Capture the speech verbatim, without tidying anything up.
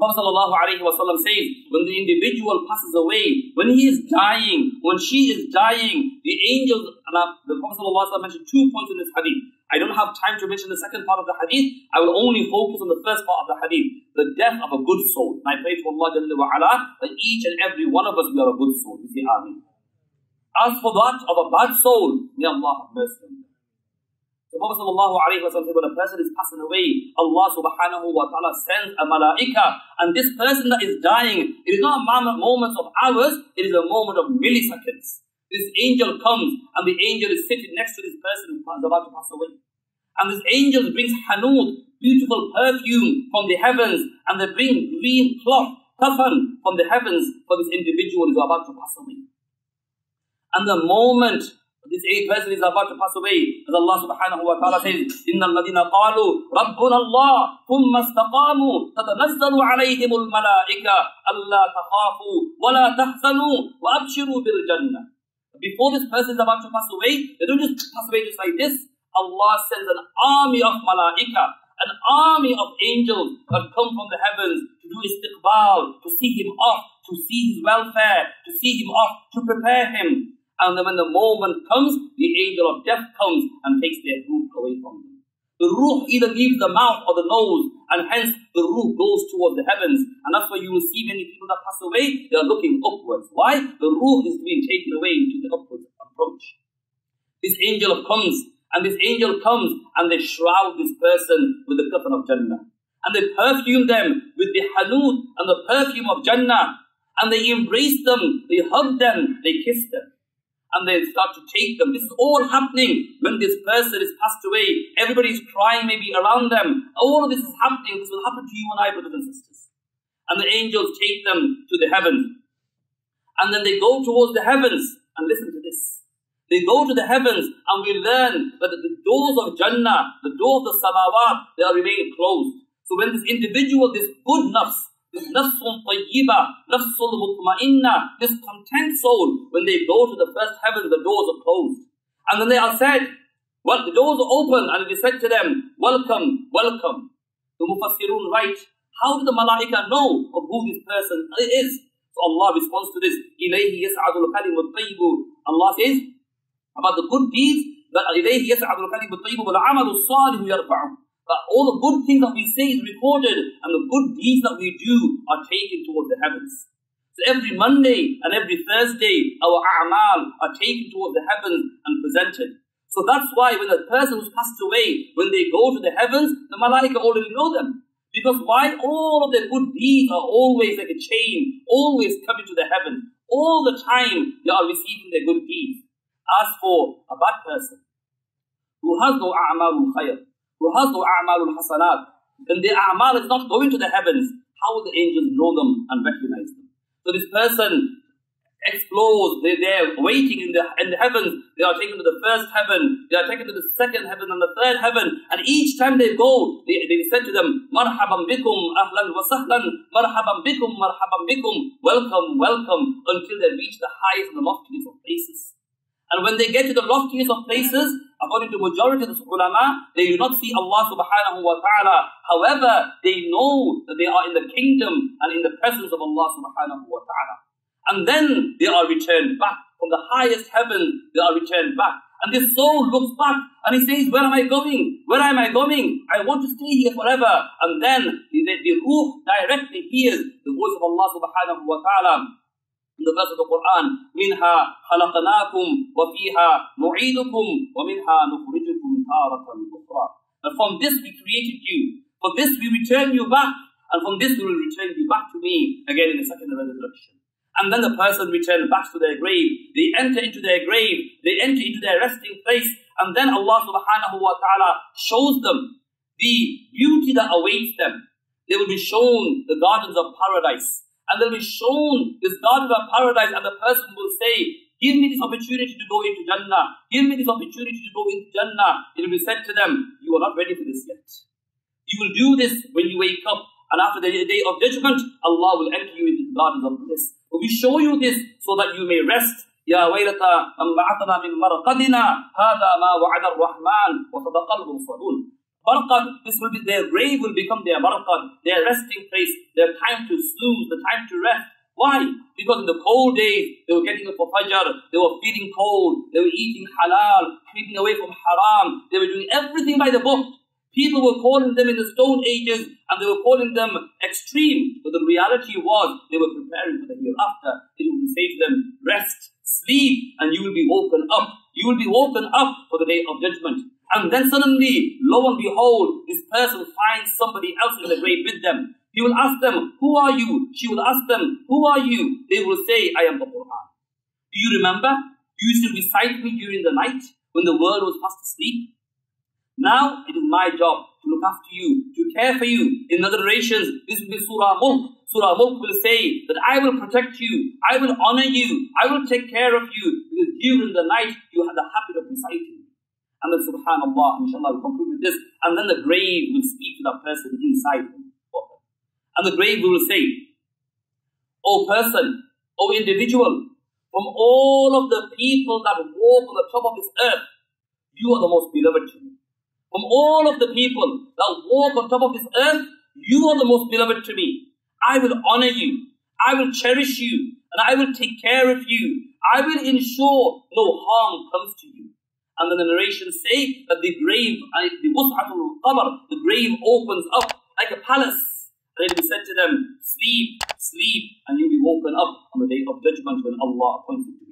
Prophet ﷺ says, when the individual passes away, when he is dying, when she is dying, the angels, and the Prophet ﷺ mentioned two points in this hadith. I don't have time to mention the second part of the hadith. I will only focus on the first part of the hadith, the death of a good soul. And I pray to Allah Jalla wa Ala that each and every one of us, we are a good soul. We say Ameen. As for that of a bad soul, may Allah have mercy on them. The Prophet ﷺ said, when a person is passing away, Allah subhanahu wa ta'ala sends a malaika, and this person that is dying, it is not a moment of hours, it is a moment of milliseconds. This angel comes, and the angel is sitting next to this person who is about to pass away. And this angel brings hanood, beautiful perfume from the heavens, and they bring green cloth, kafan, from the heavens for this individual who is about to pass away. And the moment this eighth person is about to pass away, as Allah subhanahu wa ta'ala says, إِنَّ الَّذِينَ قَالُوا رَبُّنَا اللَّهُ ثُمَّ اسْتَقَامُوا تَتَنَزَّلُ عَلَيْهِمُ الْمَلَائِكَةُ أَلَّا تَخَافُوا وَلَا تَحْزَنُوا وَأَبْشِرُوا بِالْجَنَّةِ. Before this person is about to pass away, they don't just pass away just like this. Allah sends an army of malaika, an army of angels that come from the heavens to do istiqbal, to see him off, to see his welfare, to see him off, to prepare him. And then when the moment comes, the angel of death comes and takes their ruh away from them. The ruh either leaves the mouth or the nose, and hence the ruh goes towards the heavens. And that's why you will see many people that pass away, they are looking upwards. Why? The ruh is being taken away into the upwards approach. This angel comes, and this angel comes, and they shroud this person with the kafan of Jannah. And they perfume them with the hanood and the perfume of Jannah. And they embrace them, they hug them, they kiss them. And they start to take them. This is all happening when this person is passed away. Everybody is crying maybe around them. All of this is happening. This will happen to you and I, brothers and sisters. And the angels take them to the heavens. And then they go towards the heavens. And listen to this. They go to the heavens, and we learn that the doors of Jannah, the door of the Samawat, they are remaining closed. So when this individual, this good nafs, this nafsun tayyiba, nafsul mutma'inna, this content soul, when they go to the first heaven, the doors are closed. And then they are said, well, the doors are open, and it is said to them, welcome, welcome. The Mufassirun write, how do the malaika know of who this person is? So Allah responds to this, إِلَيْهِ يَسْعَدُ الْكَلِمُ الطَّيِّبُ. Allah says about the good deeds, that إِلَيْهِ يَسْعَدُ الْكَلِمُ الطَّيِّبُ وَالْعَمَلُ الصَّالِحُ يَرْفَعُهُ. That all the good things that we say is recorded, and the good deeds that we do are taken towards the heavens. So every Monday and every Thursday, our a'mal are taken towards the heavens and presented. So that's why when a person who's passed away, when they go to the heavens, the malaika already know them. Because why? All of their good deeds are always like a chain, always coming to the heavens. All the time they are receiving their good deeds. As for a bad person, who has no a'malul khayr, who has no a'malul hasanat, then their a'mal is not going to the heavens. How will the angels know them and recognize them? So this person explores, they're there waiting in the, in the heavens. They are taken to the first heaven, they are taken to the second heaven and the third heaven. And each time they go, they, they said to them, Marhaban bikum, ahlan wa sahlan, marhaban bikum, marhaban bikum, welcome, welcome, until they reach the highest and the loftiest of places. And when they get to the loftiest of places, according to majority of the ulama, they do not see Allah subhanahu wa ta'ala. However, they know that they are in the kingdom and in the presence of Allah subhanahu wa ta'ala. And then they are returned back. From the highest heaven, they are returned back. And this soul looks back and he says, where am I going? Where am I going? I want to stay here forever. And then the, the, the ruh directly hears the voice of Allah subhanahu wa ta'ala. In the verse of the Quran, مِنْهَا خَلَقْنَاكُمْ وَفِيهَا نُعِيدُكُمْ وَمِنْهَا نُخْرِجُكُمْ تَارَةً أُخْرَى. And from this we created you, for this we return you back, and from this we will return you back to me again in the second resurrection. And then the person returns back to their grave. They enter into their grave, they enter into their resting place, and then Allah subhanahu wa ta'ala shows them the beauty that awaits them. They will be shown the gardens of paradise. And they'll be shown this garden of paradise, and the person will say, give me this opportunity to go into Jannah. Give me this opportunity to go into Jannah. It will be said to them, you are not ready for this yet. You will do this when you wake up. And after the day of judgment, Allah will enter you into the gardens of bliss. But we show you this so that you may rest. Ya waylata man ba'athana min marqadina, hada ma wa'ada ar-Rahman wa sadaqa al-mursalun. Barqad, this will be, their grave will become their barqad, their resting place, their time to snooze, the time to rest. Why? Because in the cold days, they were getting up for fajr, they were feeling cold, they were eating halal, keeping away from haram, they were doing everything by the book. People were calling them in the stone ages and they were calling them extreme, but the reality was they were preparing for the hereafter. It would say to them, rest, sleep, and you will be woken up. You will be woken up for the day of judgment. And then suddenly, lo and behold, this person finds somebody else in the grave with them. He will ask them, who are you? She will ask them, who are you? They will say, I am the Quran. Do you remember? You used to recite me during the night when the world was fast asleep. Now it is my job to look after you, to care for you. In other narrations, this will be Surah Mulk. Surah Mulk will say that I will protect you, I will honor you, I will take care of you, because during the night you had the habit of reciting. And then subhanallah, inshallah, we'll conclude with this. And then the grave will speak to that person inside him. And the grave will say, O person, O individual, from all of the people that walk on the top of this earth, you are the most beloved to me. From all of the people that walk on top of this earth, you are the most beloved to me. I will honor you, I will cherish you, and I will take care of you. I will ensure no harm comes to you. And then the narrations say that the grave, the Mus'hatul Qabr, the grave opens up like a palace. And it will be said to them, sleep, sleep, and you'll be woken up on the day of judgment when Allah appoints it to be.